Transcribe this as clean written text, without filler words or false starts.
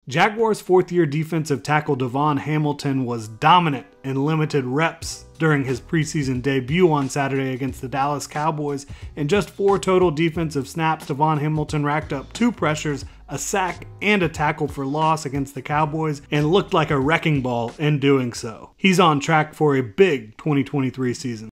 Jaguars' fourth-year defensive tackle DaVon Hamilton was dominant in limited reps during his preseason debut on Saturday against the Dallas Cowboys. In just 4 total defensive snaps, DaVon Hamilton racked up 2 pressures, a sack, and a tackle for loss against the Cowboys, and looked like a wrecking ball in doing so. He's on track for a big 2023 season.